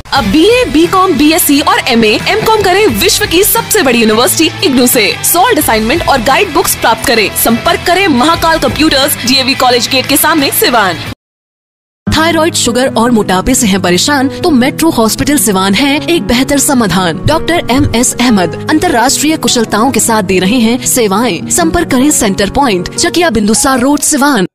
अब BA, BCom, BSc और MA, MCom करें विश्व की सबसे बड़ी यूनिवर्सिटी इग्नू से। सॉल्ड असाइनमेंट और गाइड बुक्स प्राप्त करें। संपर्क करें Mahakal computers, DAV college gate के सामने, सिवान। थायराइड, शुगर और मोटापे से हैं परेशान तो मेट्रो हॉस्पिटल सिवान है एक बेहतर समाधान। डॉक्टर MS अहमद अंतर्राष्ट्रीय कुशलताओं के साथ दे रहे हैं सेवाएं। संपर्क करें centre point, Chakiya Bindusar road, Siwan.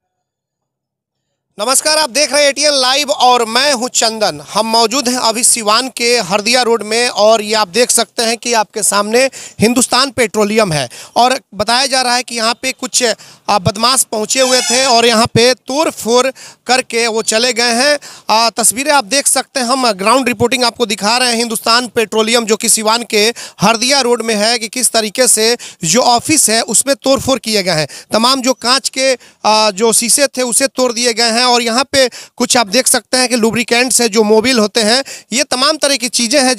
नमस्कार, आप देख रहे हैं ATN लाइव और मैं हूं चंदन। हम मौजूद हैं अभी सिवान के हरदिया रोड में और ये आप देख सकते हैं कि आपके सामने हिंदुस्तान पेट्रोलियम है और बताया जा रहा है कि यहाँ पे कुछ बदमाश पहुँचे हुए थे और यहाँ पे तोड़ फोड़ करके वो चले गए हैं। तस्वीरें आप देख सकते हैं, हम ग्राउंड रिपोर्टिंग आपको दिखा रहे हैं हिंदुस्तान पेट्रोलियम जो कि सिवान के हरदिया रोड में है कि किस तरीके से जो ऑफिस है उसमें तोड़ फोड़ किए गए हैं। तमाम जो कांच के जो शीशे थे उसे तोड़ दिए गए हैं और यहाँ पे कुछ आप देख सकते हैं कि लुब्रिकेंट्स है, जो मोबिल होते हैं, ये तमाम तरह की चीज़ें हैं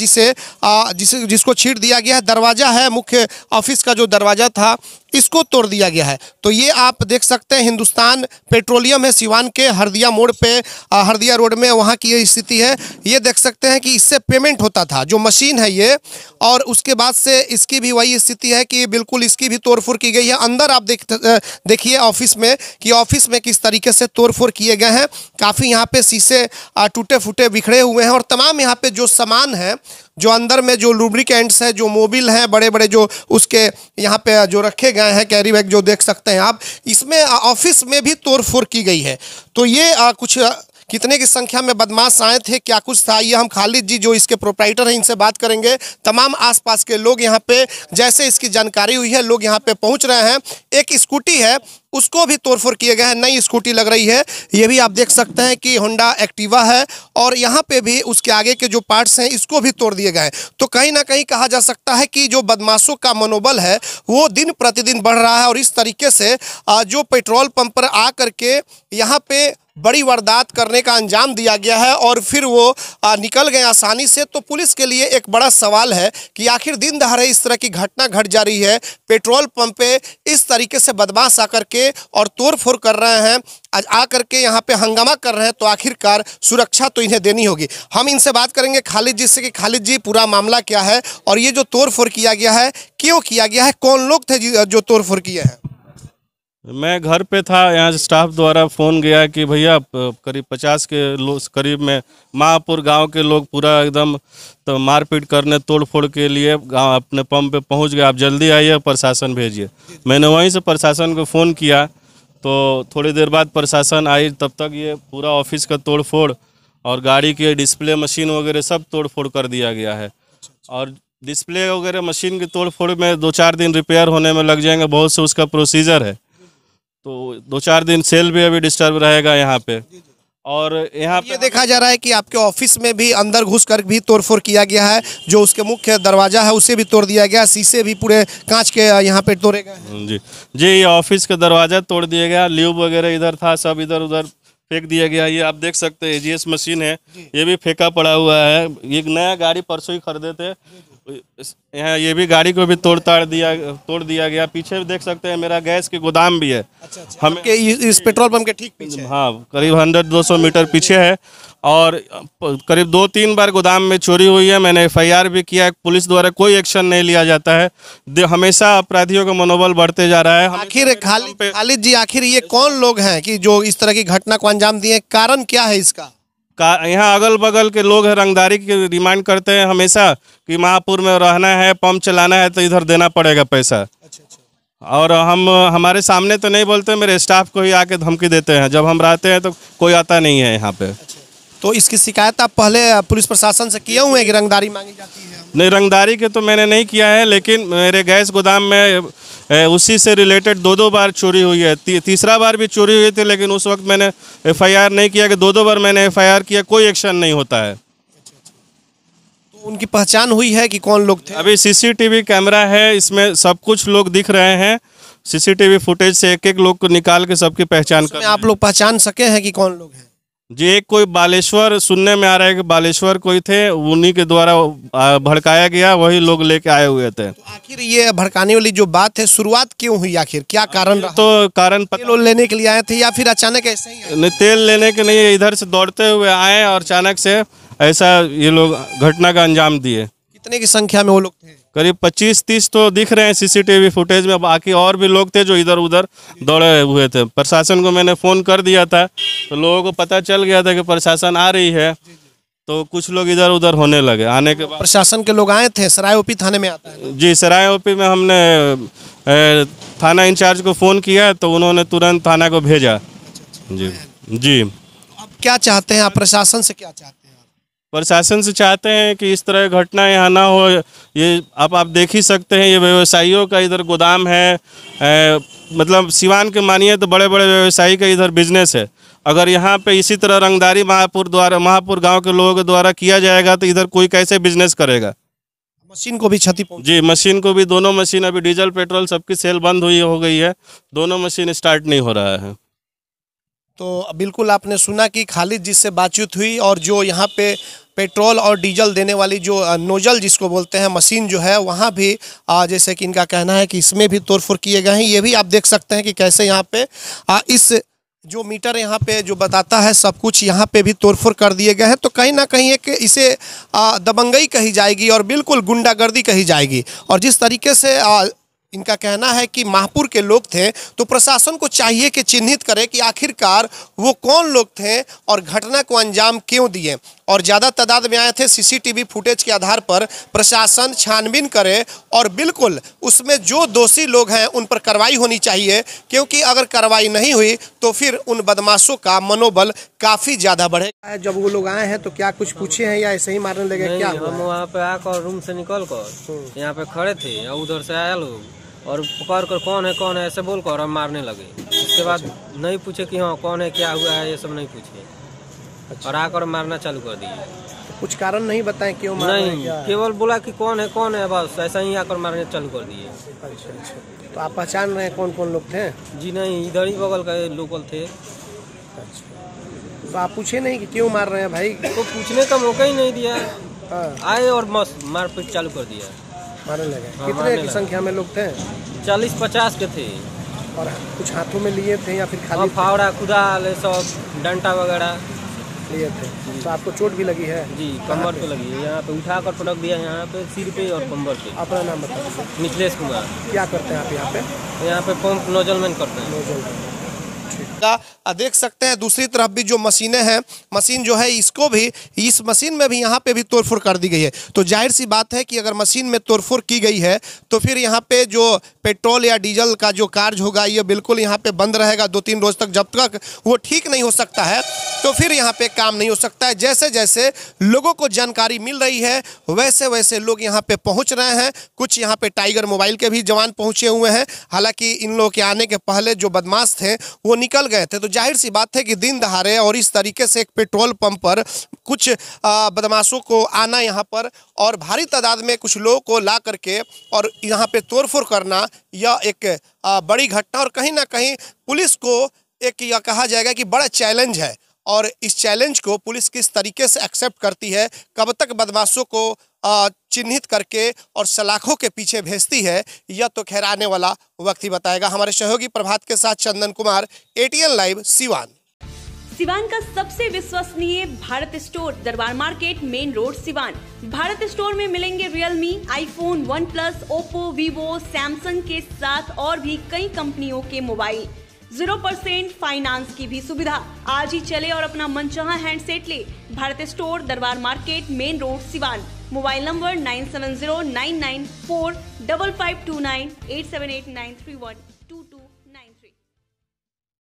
जिसको छीट दिया गया है। दरवाज़ा है, मुख्य ऑफिस का जो दरवाज़ा था इसको तोड़ दिया गया है। तो ये आप देख सकते हैं हिंदुस्तान पेट्रोलियम है सिवान के हरदिया मोड़ पे, हरदिया रोड में, वहाँ की ये स्थिति है। ये देख सकते हैं कि इससे पेमेंट होता था, जो मशीन है ये, और उसके बाद से इसकी भी वही स्थिति है कि बिल्कुल इसकी भी तोड़फोड़ की गई है। अंदर आप देखिए ऑफिस में कि ऑफिस में किस तरीके से तोड़फोड़ किए गए हैं। काफ़ी यहाँ पे शीशे टूटे फूटे बिखरे हुए हैं और तमाम यहाँ पे जो सामान है, जो अंदर में जो लुब्रिकेंट्स है, जो मोबिल हैं, बड़े बड़े जो उसके यहाँ पे जो रखे गए हैं कैरी बैग जो देख सकते हैं आप, इसमें ऑफिस में भी तोड़फोड़ की गई है। तो ये कुछ कितने की संख्या में बदमाश आए थे, क्या कुछ था, ये हम खालिद जी जो इसके प्रोप्राइटर हैं इनसे बात करेंगे। तमाम आसपास के लोग यहाँ पे, जैसे इसकी जानकारी हुई है, लोग यहाँ पे पहुँच रहे हैं। एक स्कूटी है उसको भी तोड़फोड़ किए गए हैं, नई स्कूटी लग रही है। ये भी आप देख सकते हैं कि होंडा एक्टिवा है और यहाँ पे भी उसके आगे के जो पार्ट्स हैं इसको भी तोड़ दिए गए। तो कहीं ना कहीं कहा जा सकता है कि जो बदमाशों का मनोबल है वो दिन प्रतिदिन बढ़ रहा है और इस तरीके से जो पेट्रोल पंप पर आ करके यहाँ पे बड़ी वारदात करने का अंजाम दिया गया है और फिर वो निकल गए आसानी से। तो पुलिस के लिए एक बड़ा सवाल है कि आखिर दिन दहाड़े इस तरह की घटना घट जा रही है, पेट्रोल पंप पे इस तरीके से बदमाश आकर के और तोड़फोड़ कर रहे हैं, आज आकर के यहाँ पे हंगामा कर रहे हैं, तो आखिरकार सुरक्षा तो इन्हें देनी होगी। हम इनसे बात करेंगे खालिद जी से कि खालिद जी पूरा मामला क्या है और ये जो तोड़फोड़ किया गया है क्यों किया गया है, कौन लोग थे जो तोड़फोड़ किए हैं? मैं घर पे था, यहाँ से स्टाफ द्वारा फ़ोन गया कि भैया करीब 50 के लोग करीब में महापुर गांव के लोग पूरा एकदम तो मारपीट करने तोड़फोड़ के लिए गांव अपने पंप पे पहुंच गए, आप जल्दी आइए, प्रशासन भेजिए। मैंने वहीं से प्रशासन को फ़ोन किया तो थोड़ी देर बाद प्रशासन आई, तब तक ये पूरा ऑफिस का तोड़फोड़ और गाड़ी के डिस्प्ले मशीन वगैरह सब तोड़फोड़ कर दिया गया है। और डिस्प्ले वगैरह मशीन की तोड़फोड़ में 2-4 दिन रिपेयर होने में लग जाएंगे, बहुत से उसका प्रोसीजर है। तो 2-4 दिन सेल भी अभी डिस्टर्ब रहेगा यहाँ पे। और यहाँ पे ये देखा जा रहा है कि आपके ऑफिस में भी अंदर घुस कर भी तोड़फोड़ किया गया है, जो उसके मुख्य दरवाजा है उसे भी तोड़ दिया गया, शीशे भी पूरे कांच के यहाँ पे तोड़े गए हैं। जी, ये ऑफिस का दरवाजा तोड़ दिया गया, ल्यूब वगैरह इधर था सब इधर उधर फेंक दिया गया। ये आप देख सकते हैं AGS मशीन है, ये भी फेंका पड़ा हुआ है। ये नया गाड़ी परसों ही खरीदे थे, यहाँ ये भी गाड़ी को भी तोड़ दिया गया। पीछे भी देख सकते हैं मेरा गैस के गोदाम भी है। हम इस पेट्रोल पंप के ठीक पीछे, हाँ, करीब 100-200 मीटर पीछे है और करीब 2-3 बार गोदाम में चोरी हुई है। मैंने FIR भी किया है, पुलिस द्वारा कोई एक्शन नहीं लिया जाता है। हमेशा अपराधियों का मनोबल बढ़ते जा रहा है। आखिर खालिद जी, आखिर ये कौन लोग हैं कि जो इस तरह की घटना को अंजाम दिए, कारण क्या है इसका? यहाँ अगल बगल के लोग हैं, रंगदारी की डिमांड करते हैं हमेशा कि महापुर में रहना है, पंप चलाना है तो इधर देना पड़ेगा पैसा। और हमारे सामने तो नहीं बोलते, मेरे स्टाफ को ही आके धमकी देते हैं। जब हम रहते हैं तो कोई आता नहीं है यहाँ पे। तो इसकी शिकायत आप पहले पुलिस प्रशासन से किए हुए हैं कि रंगदारी मांगी जाती है? नहीं, रंगदारी के तो मैंने नहीं किया है, लेकिन मेरे गैस गोदाम में उसी से रिलेटेड 2-2 बार चोरी हुई है। तीसरा बार भी चोरी हुई थी, लेकिन उस वक्त मैंने FIR नहीं किया कि 2-2 बार मैंने FIR किया, कोई एक्शन नहीं होता है। तो उनकी पहचान हुई है कि कौन लोग थे? अभी CCTV कैमरा है, इसमें सब कुछ लोग दिख रहे हैं। CCTV फुटेज से एक एक लोग को निकाल के सबकी पहचान कर आप लोग पहचान सके हैं कि कौन लोग हैं? जी, एक कोई बालेश्वर, सुनने में आ रहा है कि बालेश्वर कोई थे, उन्हीं के द्वारा भड़काया गया, वही लोग लेके आए हुए थे। तो आखिर ये भड़काने वाली जो बात है, शुरुआत क्यों हुई, आखिर क्या कारण रहा? तो कारण तेल लेने के लिए आए थे या फिर अचानक ऐसे ही? नहीं, तेल लेने के नहीं, इधर से दौड़ते हुए आए और अचानक से ऐसा ये लोग घटना का अंजाम दिए। कितने की संख्या में वो लोग थे? करीब 25-30 तो दिख रहे हैं सीसीटीवी फुटेज में, बाकी और भी लोग थे जो इधर उधर दौड़े हुए थे। प्रशासन को मैंने फ़ोन कर दिया था तो लोगों को पता चल गया था कि प्रशासन आ रही है, तो कुछ लोग इधर उधर होने लगे। आने के बाद प्रशासन के लोग आए थे, सराय ओपी थाने में आता है। जी, सराय ओपी में हमने थाना इंचार्ज को फ़ोन किया तो उन्होंने तुरंत थाना को भेजा। जी जी। अब क्या चाहते हैं आप, प्रशासन से क्या चाहते हैं? प्रशासन से चाहते हैं कि इस तरह घटना यहाँ ना हो। ये आप देख ही सकते हैं, ये व्यवसायियों का इधर गोदाम है। मतलब सिवान के मानिए तो बड़े बड़े व्यवसायी का इधर बिजनेस है। अगर यहाँ पे इसी तरह रंगदारी महापुर गांव के लोगों के द्वारा किया जाएगा तो इधर कोई कैसे बिजनेस करेगा। मशीन को भी क्षति पहुंची। जी, मशीन को भी, दोनों मशीन अभी डीजल पेट्रोल सबकी सेल बंद हो गई है, दोनों मशीन स्टार्ट नहीं हो रहा है। तो बिल्कुल आपने सुना कि खालिद जिससे बातचीत हुई, और जो यहाँ पे पेट्रोल और डीजल देने वाली जो नोजल जिसको बोलते हैं मशीन जो है, वहाँ भी जैसे कि इनका कहना है कि इसमें भी तोड़फोड़ किए गए हैं। ये भी आप देख सकते हैं कि कैसे यहाँ पे इस जो मीटर यहाँ पे जो बताता है सब कुछ यहाँ पे भी तोड़फोड़ कर दिए गए हैं। तो कहीं ना कहीं एक इसे दबंगई कही जाएगी और बिल्कुल गुंडागर्दी कही जाएगी। और जिस तरीके से इनका कहना है कि महापुर के लोग थे, तो प्रशासन को चाहिए कि चिन्हित करे कि आखिरकार वो कौन लोग थे और घटना को अंजाम क्यों दिए। और ज़्यादा तादाद में आए थे, सीसीटीवी फुटेज के आधार पर प्रशासन छानबीन करे और बिल्कुल उसमें जो दोषी लोग हैं उन पर कार्रवाई होनी चाहिए, क्योंकि अगर कार्रवाई नहीं हुई तो फिर उन बदमाशों का मनोबल काफ़ी ज़्यादा बढ़ेगा। जब वो लोग आए हैं तो क्या कुछ पूछे हैं या ऐसे ही मारने लगे? क्या हम वहाँ पे आकर रूम से निकल कर यहाँ पे खड़े थे और उधर से आया लोग और पकड़ कर कौन है ऐसे बोल कर हम मारने लगे। उसके बाद नहीं पूछे कि हाँ कौन है, क्या हुआ है, ये सब नहीं पूछे। अच्छा। और आकर मारना चालू कर दिए। तो कुछ कारण नहीं बताएं क्यों मार रहे हैं? नहीं, केवल बोला कि कौन है, बस ऐसा ही आकर मारने चालू कर दिए। अच्छा। तो आप पहचान रहे हैं कौन कौन लोग थे? जी नहीं, इधर ही बगल का लोकल थे। अच्छा। तो आप पूछे नहीं कि क्यों मार रहे हैं भाई? तो पूछने का मौका ही नहीं दिया। आए और मस्त मारपीट चालू कर दिया, मारने लगे। कितने की संख्या में लोग थे? 40-50 के थे। और कुछ हाथों में लिए थे या फिर खाली? फावड़ा, कुदाल, सब डंडा वगैरह लिए थे। तो आपको चोट भी लगी है? जी, कमर पे लगी है। यहाँ पे उठा कर पटक दिया, यहाँ पे सिर पे और कमर पे। अपना नाम बताइए। मिथिलेश कुमार। क्या करते हैं आप यहाँ पे? यहाँ पे पंप नोजलमैन करते हैं। देख सकते हैं दूसरी तरफ भी जो मशीनें हैं, मशीन जो है इसको भी, इस मशीन में भी यहाँ पे भी तोड़फोड़ कर दी गई है। तो जाहिर सी बात है कि अगर मशीन में तोड़फोड़ की गई है तो फिर यहाँ पे जो पेट्रोल या डीजल का जो कार्य होगा ये बिल्कुल यहाँ पे बंद रहेगा 2-3 रोज तक। जब तक वो ठीक नहीं हो सकता है तो फिर यहाँ पे काम नहीं हो सकता है। जैसे जैसे लोगों को जानकारी मिल रही है वैसे वैसे लोग यहाँ पे पहुँच रहे हैं। कुछ यहाँ पे टाइगर मोबाइल के भी जवान पहुँचे हुए हैं। हालांकि इन लोगों के आने के पहले जो बदमाश थे वो निकल गए थे। तो जाहिर सी बात है कि दिन दहाड़े और इस तरीके से एक पेट्रोल पंप पर कुछ बदमाशों को आना यहाँ पर और भारी तादाद में कुछ लोगों को ला करके और यहाँ पे तोड़फोड़ करना, यह एक बड़ी घटना और कहीं ना कहीं पुलिस को एक यह कहा जाएगा कि बड़ा चैलेंज है। और इस चैलेंज को पुलिस किस तरीके से एक्सेप्ट करती है, कब तक बदमाशों को चिन्हित करके और सलाखों के पीछे भेजती है, यह तो खैर आने वाला वक्त ही बताएगा। हमारे सहयोगी प्रभात के साथ चंदन कुमार, ATN लाइव सिवान। सिवान का सबसे विश्वसनीय Bharat store, Darbar market, main road, Siwan. Bharat store में मिलेंगे Realme, iPhone, OnePlus, Oppo, Vivo, Samsung के साथ और भी कई कंपनियों के मोबाइल। 0% फाइनेंस की भी सुविधा। आज ही चले और अपना मनचाहा हैंडसेट ले। Bharat store, Darbar market, main road, Siwan. Mobile number 9709945529 87893122293।